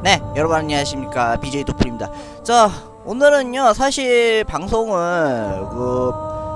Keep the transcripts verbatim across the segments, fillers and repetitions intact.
네, 여러분 안녕하십니까, 비제이 도플입니다. 자, 오늘은요 사실 방송을 그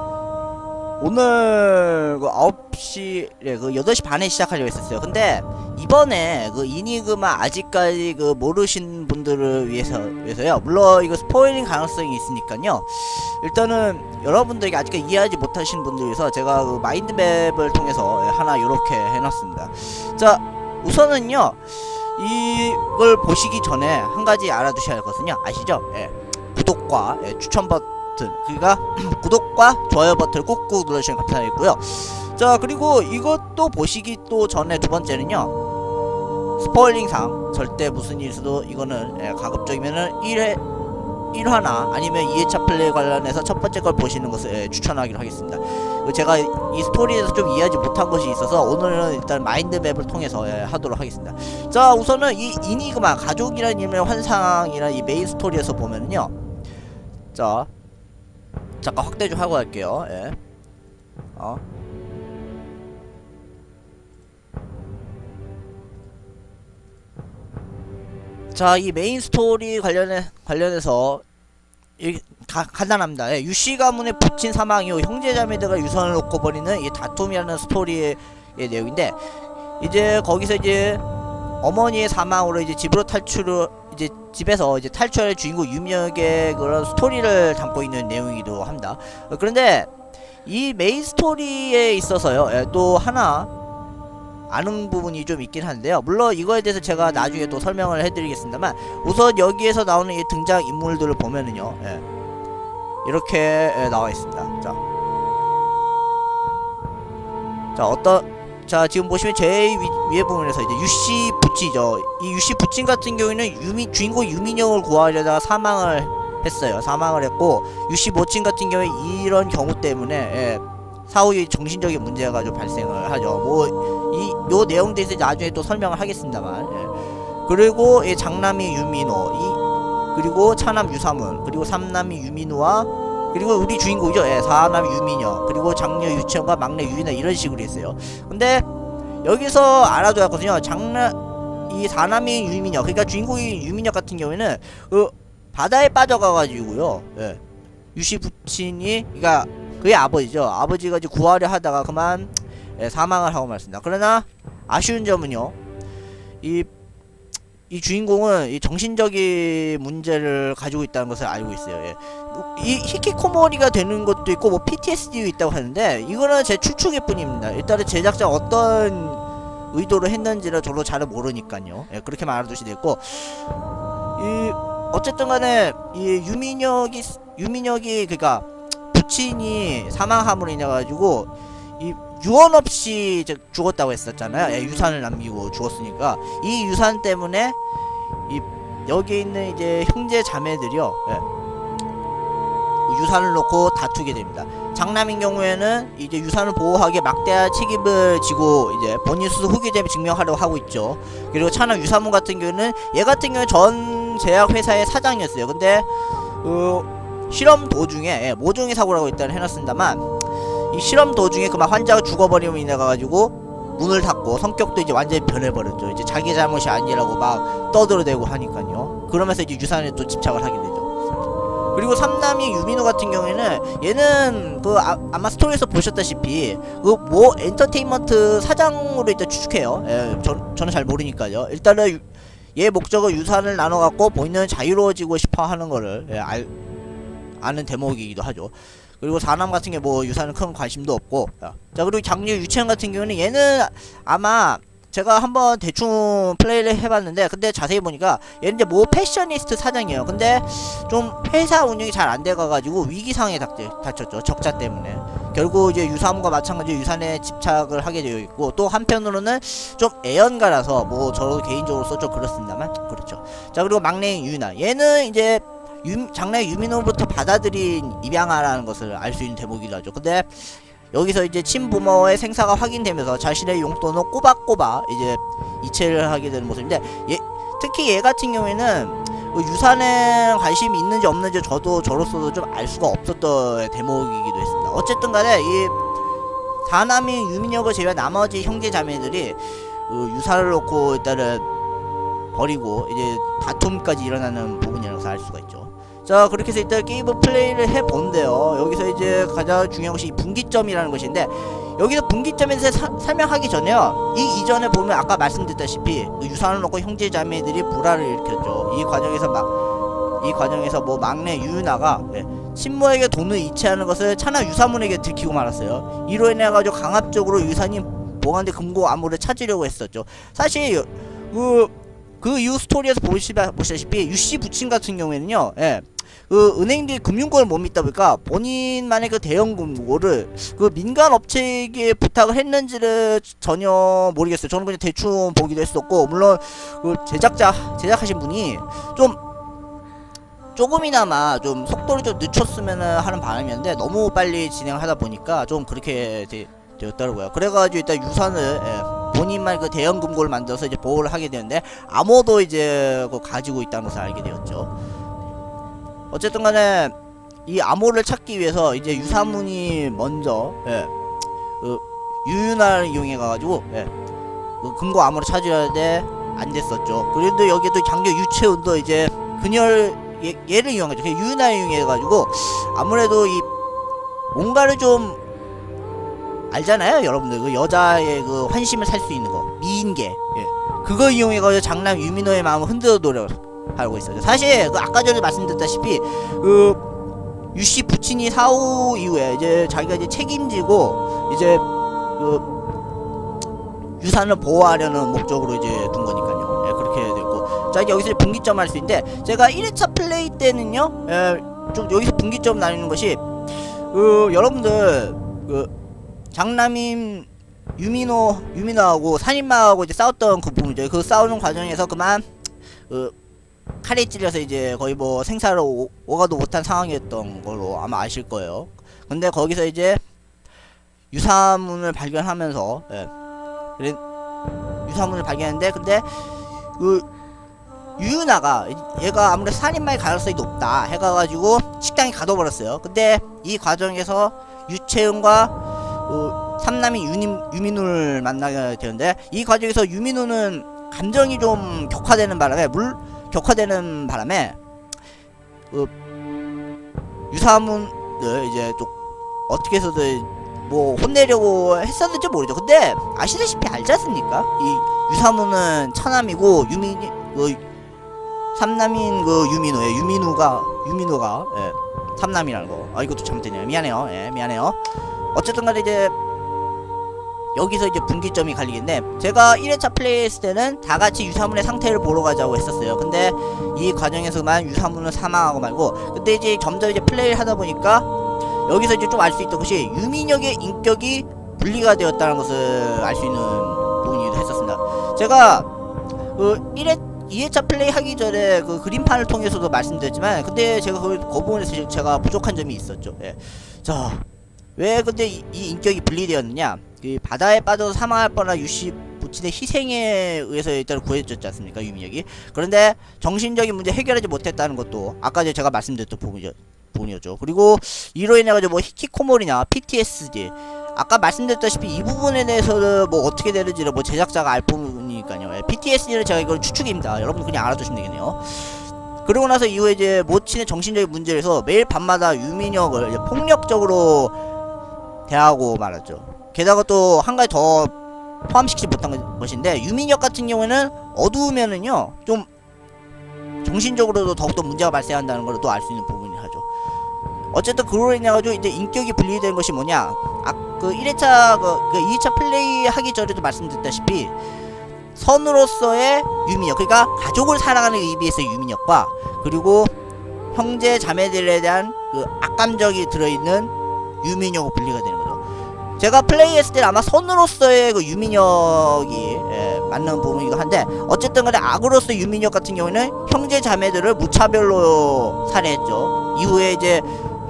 오늘 그 아홉 시에 그 여덟 시 반에 시작하려고 했었어요. 근데 이번에 그 이니그마 아직까지 그 모르신 분들을 위해서 위해서요, 물론 이거 스포일링 가능성이 있으니까요, 일단은 여러분들에게 아직까지 이해하지 못하신 분들 위해서 제가 그 마인드맵을 통해서 하나 요렇게 해놨습니다. 자, 우선은요 이걸 보시기 전에 한 가지 알아두셔야 할 것은요, 아시죠? 예, 구독과 예, 추천 버튼, 그러니까 구독과 좋아요 버튼을 꾹꾹 눌러주시면 감사하겠고요. 자, 그리고 이것도 보시기 또 전에 두 번째는요, 스포일링상 절대 무슨 일 있어도 이거는 예, 가급적이면은 일 회 일 화나 아니면 이 회차 플레이 관련해서 첫 번째 걸 보시는 것을 예, 추천하기로 하겠습니다. 제가 이 스토리에서 좀 이해하지 못한 것이 있어서 오늘은 일단 마인드맵을 통해서 예, 하도록 하겠습니다. 자, 우선은 이 이니그마 가족이라는 이름의 환상이라는 이 메인 스토리에서 보면은요, 자 잠깐 확대 좀 하고 갈게요. 예. 어. 자, 이 메인 스토리 관련해 관련해서 이 가, 간단합니다. 예, 유씨 가문의 부친 사망 이후 형제자매들과 유선을 놓고 벌이는 이 다툼이라는 스토리의 예, 내용인데, 이제 거기서 이제 어머니의 사망으로 이제 집으로 탈출을 이제 집에서 이제 탈출할 주인공 유미역의 그런 스토리를 담고 있는 내용이기도 합니다. 어, 그런데 이 메인 스토리에 있어서요, 예, 또 하나 아는 부분이 좀 있긴 한데요, 물론 이거에 대해서 제가 나중에 또 설명을 해드리겠습니다만, 우선 여기에서 나오는 이 등장 인물들을 보면은요, 예, 이렇게 예, 나와 있습니다. 자, 자 어떤 자 지금 보시면 제일 위, 위에 부분에서 이제 유씨 부치죠. 이 유씨 부친 같은 경우에는 유미 주인공 유민영을 구하려다가 사망을 했어요. 사망을 했고, 유씨 모친 같은 경우에 이런 경우 때문에 예, 사후에 정신적인 문제가 좀 발생을 하죠. 뭐 이 요 내용에 대해서 나중에 또 설명을 하겠습니다만, 예. 그리고 이 장남이 유민호, 이 그리고 차남 유사문, 그리고 삼남이 유민호와 그리고 우리 주인공이죠. 예, 사남이 유민여, 그리고 장녀 유치원과 막내 유인아, 이런 식으로 했어요. 근데 여기서 알아둬야 하거든요. 장남 이 사남이 유민여, 그러니까 주인공이 유민여 같은 경우에는 그 바다에 빠져가가지고요, 예, 유씨 부친이, 그러니까 그의 아버지죠. 아버지가 이제 구하려 하다가 그만 예, 사망을 하고 말습니다. 그러나 아쉬운 점은요, 이, 이 주인공은 이 정신적인 문제를 가지고 있다는 것을 알고 있어요. 예. 이 히키코모리가 되는 것도 있고 뭐 피티에스디도 있다고 하는데, 이거는 제 추측일 뿐입니다. 일단은 제작자가 어떤 의도로 했는지를 저도 잘 모르니까요. 예, 그렇게만 알아두시면 되겠고, 이 어쨌든 간에 이 유민혁이 유민혁이 그니까 부친이 사망함으로 인해 가지고 이 유언 없이 이제 죽었다고 했었잖아요. 예, 유산을 남기고 죽었으니까 이 유산 때문에 이 여기 있는 이제 형제 자매들이요, 예, 유산을 놓고 다투게 됩니다. 장남인 경우에는 이제 유산을 보호하기에 막대한 책임을 지고 이제 본인 스스로 후계자를 증명하려고 하고 있죠. 그리고 차남 유사문 같은 경우는 얘 같은 경우는 전 제약회사의 사장이었어요. 근데 그 실험 도중에 예, 모종의 사고라고 일단 해놨습니다만, 이 실험 도중에 그만 환자가 죽어버리면 인해가지고 문을 닫고 성격도 이제 완전히 변해버렸죠. 이제 자기 잘못이 아니라고 막 떠들어대고 하니까요. 그러면서 이제 유산에 또 집착을 하게 되죠. 그리고 삼남이 유민호 같은 경우에는 얘는 그 아, 아마 스토리에서 보셨다시피 그 모 엔터테인먼트 사장으로 일단 추측해요. 예, 저, 저는 잘 모르니까요. 일단은 유, 얘 목적은 유산을 나눠갖고 본인은 자유로워지고 싶어 하는 거를 예, 알, 아는 대목이기도 하죠. 그리고 사남 같은 게 뭐 유산은 큰 관심도 없고, 자, 그리고 장녀 유치원 같은 경우는 얘는 아마 제가 한번 대충 플레이를 해봤는데, 근데 자세히 보니까 얘는 이제 뭐 패셔니스트 사장이에요. 근데 좀 회사 운영이 잘 안 돼가가지고 위기상에 닥쳤죠. 적자 때문에. 결국 이제 유사함과 마찬가지로 유산에 집착을 하게 되어 있고, 또 한편으로는 좀 애연가라서 뭐 저도 개인적으로서 좀 그렇습니다만, 그렇죠. 자, 그리고 막내인 유나, 얘는 이제 유, 장래 유민호로부터 받아들인 입양아라는 것을 알 수 있는 대목이기도 하죠. 근데 여기서 이제 친부모의 생사가 확인되면서 자신의 용돈을 꼬박꼬박 이제 이체를 하게 되는 모습인데, 얘, 특히 얘 같은 경우에는 유산에 관심이 있는지 없는지 저도 저로서도 좀 알 수가 없었던 대목이기도 했습니다. 어쨌든 간에 이 사남인 유민혁을 제외한 나머지 형제 자매들이 그 유산을 놓고 일단은 버리고 이제 다툼까지 일어나는 부분이라고 알 수가 있죠. 자, 그렇게 해서 일단 게임을 플레이를 해본대요. 여기서 이제 가장 중요한 것이 분기점이라는 것인데, 여기서 분기점에 대해서 사, 설명하기 전에요, 이 이전에 보면 아까 말씀드렸다시피 그 유산을 놓고 형제자매들이 불화를 일으켰죠. 이 과정에서 막, 이 과정에서 뭐 막내 유유나가 예, 친모에게 돈을 이체하는 것을 차나 유사문에게 들키고 말았어요. 이로 인해 가지고 강압적으로 유산이 보관된 금고 암호를 찾으려고 했었죠. 사실 그, 그 이후 스토리에서 보시다시피 유씨 부친 같은 경우에는요, 예, 그 은행들이 금융권을 못 믿다 보니까 본인만의 그 대형 금고를 그 민간 업체에게 부탁을 했는지를 전혀 모르겠어요. 저는 그냥 대충 보기도 했었고, 물론 그 제작자 제작하신 분이 좀 조금이나마 좀 속도를 좀 늦췄으면 하는 바람이었는데, 너무 빨리 진행을 하다 보니까 좀 그렇게 되, 되었더라고요. 그래가지고 일단 유산을, 예, 본인만 그 대형 금고를 만들어서 이제 보호를 하게 되는데, 암호도 이제 그 가지고 있다는 것을 알게 되었죠. 어쨌든 간에 이 암호를 찾기 위해서 이제 유사문이 먼저, 예, 그 유유나를 이용해 가지고, 예, 그 금고 암호를 찾으려 하는데 안 됐었죠. 그런데 여기도 장교 유채훈도 이제 그녀를 얘, 얘를 이용하죠. 유유나를 이용해 가지고 아무래도 이 뭔가를 좀 알잖아요, 여러분들. 그 여자의 그 환심을 살 수 있는 거, 미인계, 예, 그거 이용해 가지고 장남 유민호의 마음을 흔들어 놓으려 하고 있어요. 사실 그 아까 전에 말씀드렸다시피 그 유씨 부친이 사후 이후에 이제 자기가 이제 책임지고 이제 그 유산을 보호하려는 목적으로 이제 둔 거니까요. 예, 그렇게 됐고, 자, 이제 여기서 분기점 할 수 있는데, 제가 일 회차 플레이 때는요, 예, 좀 여기서 분기점 나누는 것이 그 여러분들 그 장남인 유민호 유민호하고 살인마하고 이제 싸웠던 그 부분이죠. 그 싸우는 과정에서 그만 그 칼에 찔려서 이제 거의 뭐 생사를 오, 오가도 못한 상황이었던 걸로 아마 아실 거예요. 근데 거기서 이제 유사문을 발견하면서, 예, 그래, 유사문을 발견했는데, 근데 그 유유나가 얘가 아무래도 살인마의 가능성이 높다 해가가지고 식당에 가둬버렸어요. 근데 이 과정에서 유채은과 어, 삼남인 유민, 유민우를 만나게 되는데, 이 과정에서 유민우는 감정이 좀 격화되는 바람에 물 격화되는 바람에 그 유사문을 이제 좀 어떻게 해서든 뭐 혼내려고 했었는지 모르죠. 근데 아시다시피 알지 않습니까? 이 유사문은 차남이고 유민이 그 삼남인 그 유민우예 유민우가 유민우가 예, 삼남이라는 거. 아, 이것도 잘못되네요. 미안해요. 예, 미안해요. 어쨌든 간에 이제 여기서 이제 분기점이 갈리겠네. 제가 일 회차 플레이했을 때는 다같이 유사문의 상태를 보러 가자고 했었어요. 근데 이 과정에서만 유사문은 사망하고 말고, 근데 이제 점점 이제 플레이를 하다 보니까 여기서 이제 좀 알 수 있던 것이 유민혁의 인격이 분리가 되었다는 것을 알 수 있는 부분이기도 했었습니다. 제가 그 일 회 이 회차 플레이 하기 전에 그 그림판을 통해서도 말씀드렸지만, 근데 제가 그, 그 부분에서 제가 부족한 점이 있었죠. 예. 자, 왜 근데 이, 이 인격이 분리되었느냐? 그 바다에 빠져서 사망할 뻔한 유씨 부친의 희생에 의해서 일단 구해졌지 않습니까, 유민혁이? 그런데 정신적인 문제 해결하지 못했다는 것도 아까 제가 말씀드렸던 부분이죠, 부분이었죠. 그리고 이로 인해 가지고 뭐 히키코모리나 피티에스디, 아까 말씀드렸다시피 이 부분에 대해서는 뭐 어떻게 되는지를 뭐 제작자가 알 부분이니까요. 예, 피티에스디는 제가 이걸 추측입니다. 여러분 그냥 알아두시면 되겠네요. 그러고 나서 이후에 이제 모친의 정신적인 문제에서 매일 밤마다 유민혁을 이제 폭력적으로 대하고 말았죠. 게다가 또 한 가지 더 포함시키지 못한 것인데, 유민혁 같은 경우에는 어두우면은요 좀 정신적으로도 더욱더 문제가 발생한다는 걸 또 알 수 있는 부분이 하죠. 어쨌든 그로 인해 가지고 이제 인격이 분리된 것이 뭐냐, 아, 그 일 회차 그, 그 이 회차 플레이 하기 전에도 말씀드렸다시피 선으로서의 유민혁, 그러니까 가족을 사랑하는 의미에서의 유민혁과, 그리고 형제 자매들에 대한 그 악감정이 들어있는 유민혁으로 분리가 되는 거죠. 제가 플레이했을 때 아마 선으로서의 그 유민혁이, 예, 맞는 부분이기도 한데, 어쨌든 간에 악으로서 유민혁 같은 경우에는 형제 자매들을 무차별로 살해했죠. 이후에 이제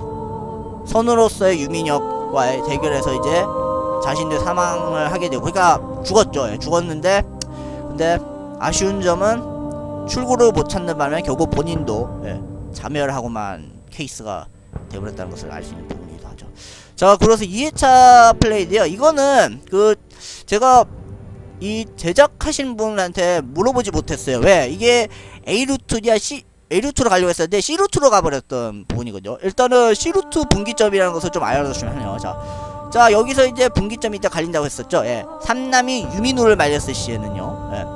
선으로서의 유민혁과의 대결에서 이제 자신들 사망을 하게 되고, 그러니까 죽었죠. 예, 죽었는데, 근데 아쉬운 점은 출구를 못 찾는 바람에 결국 본인도, 예, 자멸하고만 케이스가 되어버렸다는 것을 알 수 있는 부분이기도 하죠. 자, 그래서 이 회차 플레이인데요, 이거는 그 제가 이 제작하신 분한테 물어보지 못했어요. 왜? 이게 A 루트냐 C A 루트로 가려고 했었는데 C 루트로 가버렸던 부분이거든요. 일단은 C 루트 분기점이라는 것을 좀 알아두시면 해요. 자, 자 여기서 이제 분기점이 이따 갈린다고 했었죠. 예, 삼남이 유민호를 말렸을 시에는요. 예.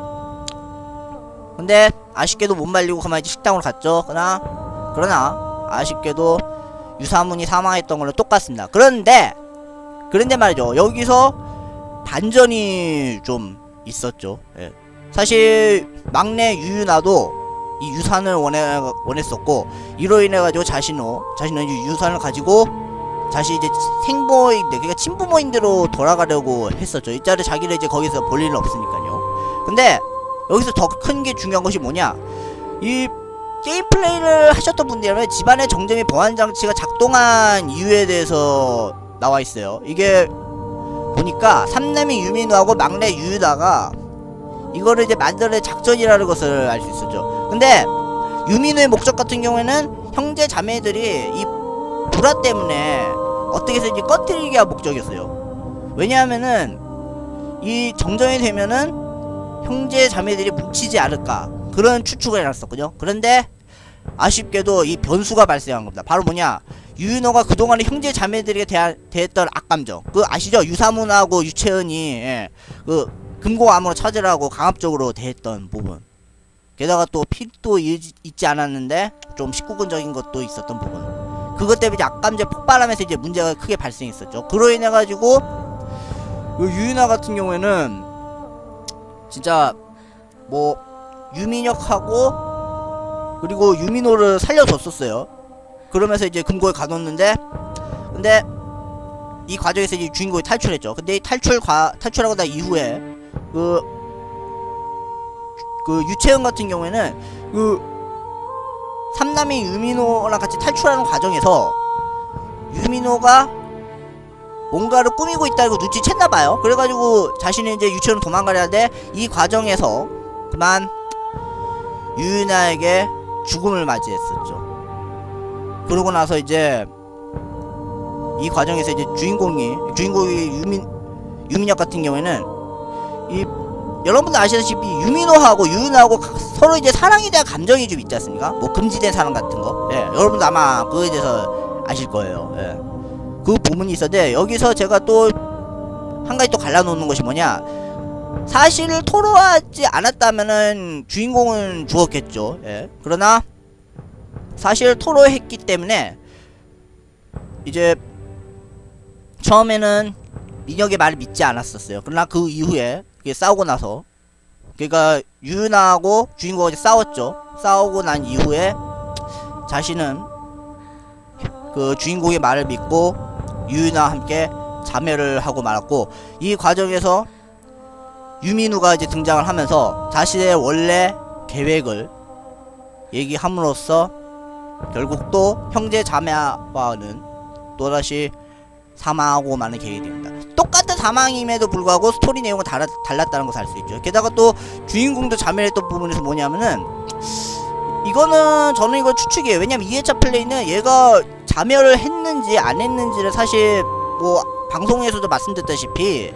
근데 아쉽게도 못 말리고 그만 이제 식당으로 갔죠. 그러나 그러나 아쉽게도 유사문이 사망했던 걸로 똑같습니다. 그런데 그런데 말이죠. 여기서 반전이 좀 있었죠. 예. 사실 막내 유유나도 이 유산을 원해, 원했었고 이로 인해가지고 자신은 자신은 유산을 가지고 다시 이제 생부모인들, 그러니까 친부모인대로 돌아가려고 했었죠. 이자를 자기를 이제 거기서 볼 일은 없으니까요. 근데 여기서 더 큰 게 중요한 것이 뭐냐, 이 게임 플레이를 하셨던 분들이라면 집안의 정전이 보안 장치가 작동한 이유에 대해서 나와 있어요. 이게 보니까 삼남이 유민우하고 막내 유유다가 이거를 이제 만드는 작전이라는 것을 알 수 있었죠. 근데 유민우의 목적 같은 경우에는 형제 자매들이 이 불화 때문에 어떻게 해서든지 꺼뜨리기가 목적이었어요. 왜냐하면은 이 정전이 되면은 형제 자매들이 뭉치지 않을까 그런 추측을 해놨었거든요. 그런데 아쉽게도 이 변수가 발생한 겁니다. 바로 뭐냐, 유윤호가 그동안에 형제 자매들에게 대한, 대했던 악감정, 그 아시죠? 유사문하고 유채은이 예, 그 금고암으로 찾으라고 강압적으로 대했던 부분, 게다가 또 필도 있지 않았는데 좀 십구금적인 것도 있었던 부분, 그것 때문에 이제 악감정 폭발하면서 이제 문제가 크게 발생했었죠. 그로 인해 가지고 그 유윤아 같은 경우에는 진짜 뭐 유민혁하고 그리고 유민호를 살려줬었어요. 그러면서 이제 금고에 가뒀는데, 근데 이 과정에서 이제 주인공이 탈출했죠. 근데 이 탈출 과 탈출하고 난 이후에 그, 그 유채은 같은 경우에는 그 삼남이 유민호랑 같이 탈출하는 과정에서 유민호가 뭔가를 꾸미고 있다고 눈치챘나봐요. 그래가지고 자신이 이제 유치원으로 도망가려 하는데 이 과정에서 그만 유윤아에게 죽음을 맞이했었죠. 그러고 나서 이제 이 과정에서 이제 주인공이 주인공이 유민 유민혁 같은 경우에는 이 여러분들 아시다시피 유민호하고 유윤아하고 서로 이제 사랑에 대한 감정이 좀 있지 않습니까? 뭐 금지된 사랑 같은 거. 예, 여러분들 아마 그거에 대해서 아실 거예요. 예. 그 부분이 있었는데 여기서 제가 또 한 가지 또 갈라놓는 것이 뭐냐, 사실을 토로하지 않았다면은 주인공은 죽었겠죠. 예. 그러나 사실을 토로했기 때문에 이제 처음에는 민혁의 말을 믿지 않았었어요. 그러나 그 이후에 그게 싸우고 나서, 그러니까 유윤아하고 주인공이 싸웠죠. 싸우고 난 이후에 자신은 그 주인공의 말을 믿고 유윤아와 함께 자멸을 하고 말았고, 이 과정에서 유민우가 이제 등장을 하면서 자신의 원래 계획을 얘기함으로써 결국 또 형제 자매와는 또다시 사망하고 마는 계획이 됩니다. 똑같은 사망임에도 불구하고 스토리 내용은 달라, 달랐다는 것을 알 수 있죠. 게다가 또 주인공도 자멸했던 부분에서 뭐냐면은, 이거는 저는 이거 추측이에요. 왜냐면 이 회차 플레이는 얘가 자멸을 했는지 안 했는지를 사실 뭐 방송에서도 말씀드렸다시피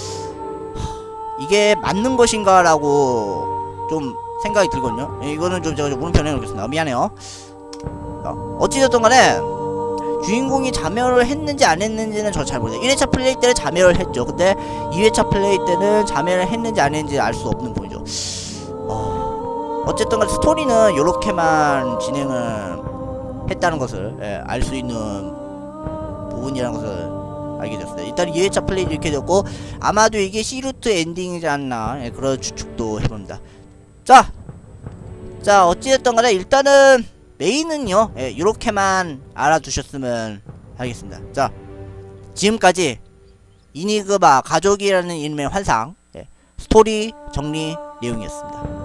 이게 맞는 것인가 라고 좀 생각이 들거든요. 이거는 좀 제가 좀 물음표 내놓겠습니다. 미안해요. 어찌됐든 간에 주인공이 자멸을 했는지 안 했는지는 저 잘 모르겠어요. 일 회차 플레이 때는 자멸을 했죠. 근데 이 회차 플레이 때는 자멸을 했는지 안 했는지 알 수 없는 부분이죠. 어... 어쨌든 간에 스토리는 요렇게만 진행을 했다는 것을 예, 알 수 있는 부분이라는 것을 알게 됐어요. 일단 이 회차 플레이 이렇게 됐고, 아마도 이게 C루트 엔딩이지 않나, 예, 그런 추측도 해봅니다. 자, 자 어찌됐든 간에 일단은 메인은요, 예, 이렇게만 알아두셨으면 하겠습니다. 자, 지금까지 이니그마 가족이라는 이름의 환상, 예, 스토리 정리 내용이었습니다.